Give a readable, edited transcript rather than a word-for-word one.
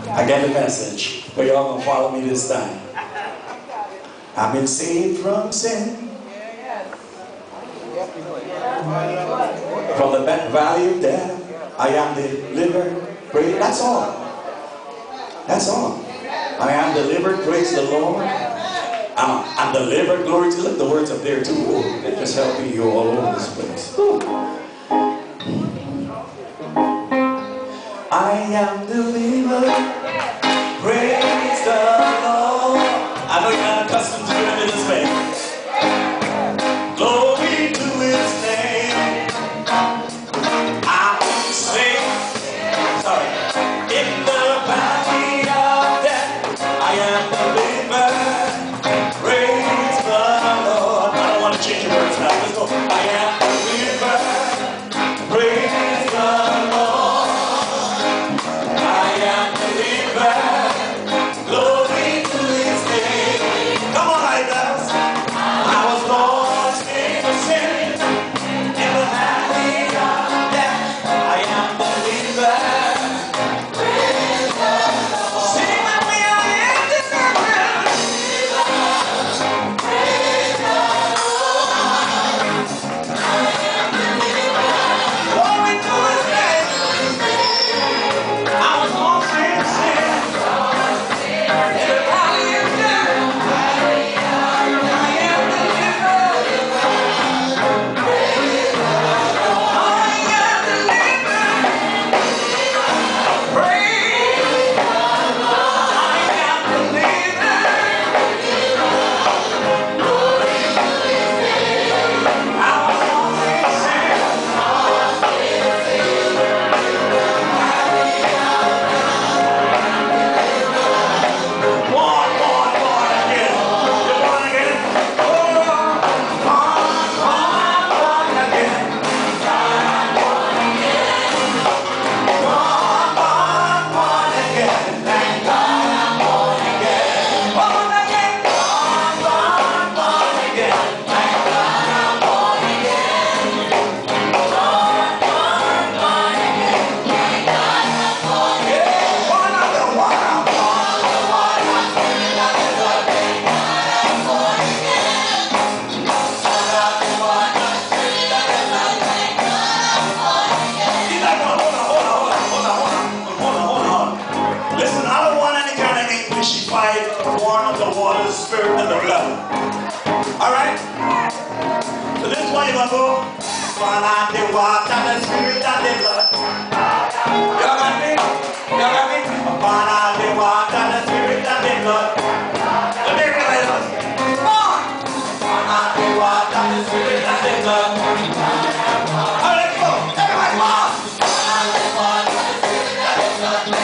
I get the message, but y'all gonna follow me this time. I've been saved from sin, from the valley of death. I am delivered. Praise. That's all. That's all. I am delivered. Praise the Lord. I'm delivered. Glory to. Look, the words up there too. Oh, they just help me you all over this place. Ooh. I am delivered. Praise the Lord. I know you're not accustomed to doing it this way. Glory to His name. I'm safe. Sorry. In the valley of death, I am delivered. Praise the Lord. I don't want to change your words now. Let's go. I am delivered. Praise the Lord. I am delivered. Glory to His name. Come on, idols. I was lost in sin. In the valley of death, I am delivered. Praise the Lord. Sing that we are in this heaven. Praise the Lord. I am delivered. Glory to His name. I was lost in sin. In the valley of death, I am delivered. Praise the Lord. I am delivered. Praise the Lord. I am delivered. Glory to His name. I was lost in sin. Born again. You're born again. Born again. Born again. Thank God I'm born again. Born again. Born again. Thank God I'm born again. Born again. Thank God I'm born again. Born of the water. Born of the water. Spirit of the Lord. Thank God I'm born again. Born of the water. Spirit of the Lord. Thank God I'm born again. Hold on. Listen, I don't want any kind of Englishy fight. Born of the water, spirit and the blood. Alright? So this is why you're gonna go. Born of the water, the spirit and the blood. Y'all got me? Y'all got me? Born of the water, the spirit and the blood. Let me realize this. Born of the water, the spirit and the blood. Alright, let's go. Everybody, born of the water, the spirit and the blood.